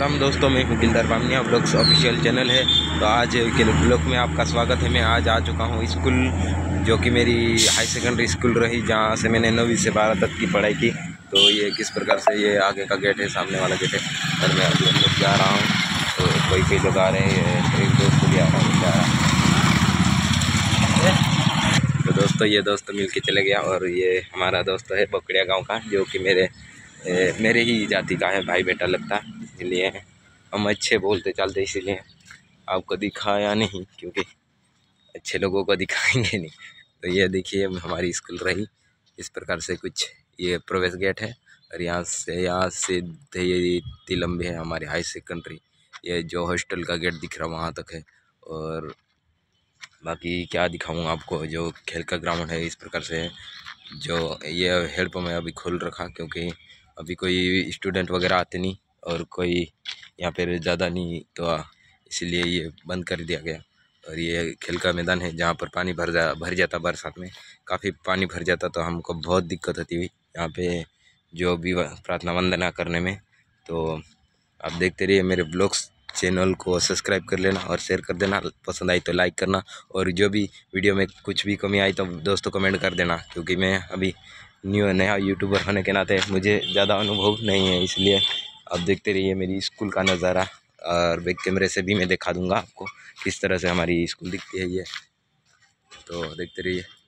राम दोस्तों, मैं हूँ Gildar Bamaniya blogs official channel है। तो आज के ब्लॉग में आपका स्वागत है। मैं आज आ चुका हूँ स्कूल, जो कि मेरी हाई सेकेंडरी स्कूल रही, जहाँ से मैंने 9वीं से 12 तक की पढ़ाई की। तो ये किस प्रकार से, ये आगे का गेट है, सामने वाला गेट है, और मैं अभी अंदर जा रहा हूँ। तो कई लोग आ रहे हैं, एक दोस्त भी आ रहा है, जा रहा है। तो दोस्तों, ये दोस्त मिल के चले गया, और ये हमारा दोस्त है बकड़िया गाँव का, जो कि मेरे ही जाति का है, भाई बेटा लगता है। इसलिए हम अच्छे बोलते चलते, इसीलिए आपको दिखाया नहीं, क्योंकि अच्छे लोगों को दिखाएंगे नहीं। तो ये देखिए हमारी स्कूल रही इस प्रकार से कुछ। ये प्रवेश गेट है, और यहाँ से ये इतनी लंबी है हमारी हाई सेकेंडरी। ये जो हॉस्टल का गेट दिख रहा वहाँ तक है। और बाकी क्या दिखाऊँ आपको, जो खेल का ग्राउंड है इस प्रकार से है। जो ये हेल्प में अभी खोल रखा, क्योंकि अभी कोई स्टूडेंट वगैरह आते नहीं, और कोई यहाँ पर ज़्यादा नहीं, तो इसीलिए ये बंद कर दिया गया। और ये खेल का मैदान है, जहाँ पर पानी भर जाता बरसात में, काफ़ी पानी भर जाता, तो हमको बहुत दिक्कत होती हुई यहाँ पे जो भी प्रार्थना वंदना करने में। तो आप देखते रहिए मेरे ब्लॉग्स, चैनल को सब्सक्राइब कर लेना और शेयर कर देना, पसंद आई तो लाइक करना। और जो भी वीडियो में कुछ भी कमी आई तो दोस्तों कमेंट कर देना, क्योंकि मैं अभी नया यूट्यूबर होने के नाते मुझे ज़्यादा अनुभव नहीं है। इसलिए आप देखते रहिए मेरी स्कूल का नज़ारा, और बैक कैमरे से भी मैं दिखा दूँगा आपको किस तरह से हमारी स्कूल दिखती है ये। तो देखते रहिए।